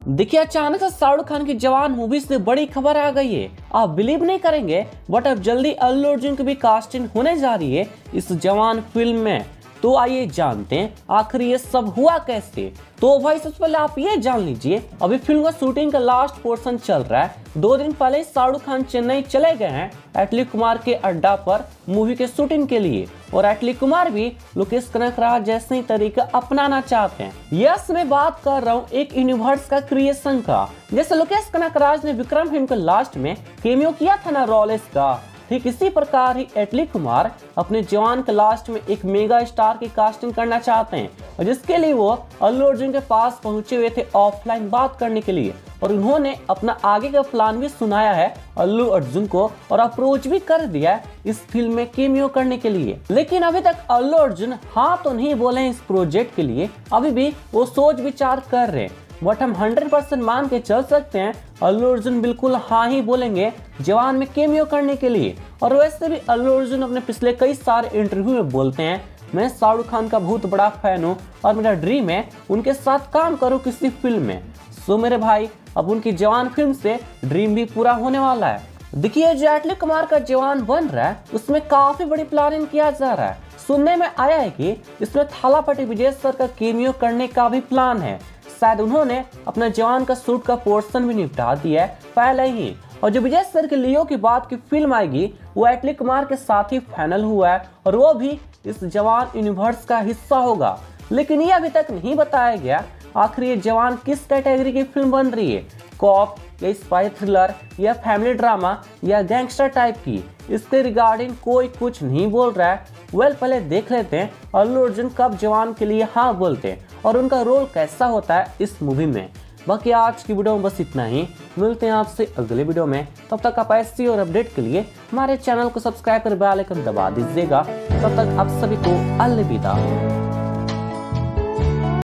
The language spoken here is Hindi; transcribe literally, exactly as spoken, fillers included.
देखिए, अचानक से शाहरुख खान की जवान मूवी से बड़ी खबर आ गई है। आप बिलीव नहीं करेंगे, बट अब जल्दी अल्लू अर्जुन की भी कास्टिंग होने जा रही है इस जवान फिल्म में। तो आइए जानते हैं आखिर ये सब हुआ कैसे। तो भाई सबसे पहले आप ये जान लीजिए, अभी फिल्म का शूटिंग का लास्ट पोर्शन चल रहा है। दो दिन पहले ही शाहरुख खान चेन्नई चले गए हैं एटली कुमार के अड्डा पर मूवी के शूटिंग के लिए, और एटली कुमार भी लोकेश कनगराज जैसे ही तरीका अपनाना चाहते हैं। यस, मैं बात कर रहा हूँ एक यूनिवर्स का क्रिएशन का। जैसे लोकेश कनगराज ने विक्रम फिल्म के लास्ट में केमियो किया था ना रॉलेस का, ठीक इसी प्रकार ही एटली कुमार अपने जवान के लास्ट में एक मेगा स्टार की कास्टिंग करना चाहते हैं, और जिसके लिए वो अल्लू अर्जुन के पास पहुंचे हुए थे ऑफलाइन बात करने के लिए, और उन्होंने अपना आगे का प्लान भी सुनाया है अल्लू अर्जुन को और अप्रोच भी कर दिया है इस फिल्म में केमियो करने के लिए। लेकिन अभी तक अल्लू अर्जुन हाँ तो नहीं बोले हैं इस प्रोजेक्ट के लिए, अभी भी वो सोच विचार कर रहे हैं। बट हम हंड्रेड परसेंट मान के चल सकते हैं अल्लू अर्जुन बिल्कुल हाँ ही बोलेंगे जवान में केमियो करने के लिए। और वैसे भी अल्लू अर्जुन अपने पिछले कई सारे इंटरव्यू में बोलते हैं, मैं शाहरुख खान का बहुत बड़ा फैन हूँ और मेरा ड्रीम है उनके साथ काम करूँ किसी फिल्म में। सो मेरे भाई, अब उनकी जवान फिल्म से ड्रीम भी पूरा होने वाला है। देखिए, जो एटली कुमार का जवान बन रहा है उसमें काफी बड़ी प्लानिंग किया जा रहा है। सुनने में आया है कि इसमें थालापति विजय सर का केमियो करने का भी प्लान है। शायद उन्होंने अपना जवान का सूट का पोर्शन भी निपटा दिया है पहले ही। और जो विजय सर के लियो की बात की फिल्म आएगी वो एटली कुमार के साथ ही फाइनल हुआ है, और वो भी इस जवान यूनिवर्स का हिस्सा होगा। लेकिन ये अभी तक नहीं बताया गया आखिर ये जवान किस कैटेगरी की फिल्म बन रही है, कॉप या स्पाई थ्रिलर या फैमिली ड्रामा या गैंगस्टर टाइप की। इसके रिगार्डिंग कोई कुछ नहीं बोल रहा है। वेल, पहले देख लेते हैं अल्लू अर्जुन कब जवान के लिए हाँ बोलते हैं और उनका रोल कैसा होता है इस मूवी में। बाकी आज की वीडियो में बस इतना ही, मिलते हैं आपसे अगले वीडियो में। तब तक आप ऐसी और अपडेट के लिए हमारे चैनल को सब्सक्राइब कर बेल आइकन दबा दीजिएगा। तब तक आप सभी को अलविदा।